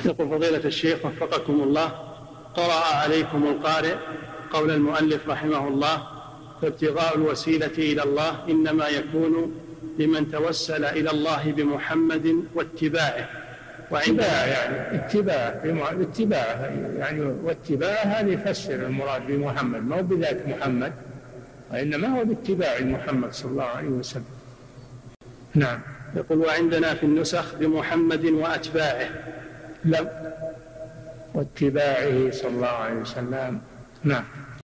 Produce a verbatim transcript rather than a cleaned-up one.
يقول فضيلة الشيخ وفقكم الله، قرأ عليكم القارئ قول المؤلف رحمه الله: فابتغاء الوسيلة إلى الله إنما يكون لمن توسل إلى الله بمحمد واتباعه. واتباع يعني اتباع اتباع يعني واتباع هذا يفسر المراد بمحمد، ما هو بذات محمد، وإنما هو باتباع محمد صلى الله عليه وسلم. نعم. يقول وعندنا في النسخ بمحمد وأتباعه. لا، واتباعه صلى الله عليه وسلم. نعم.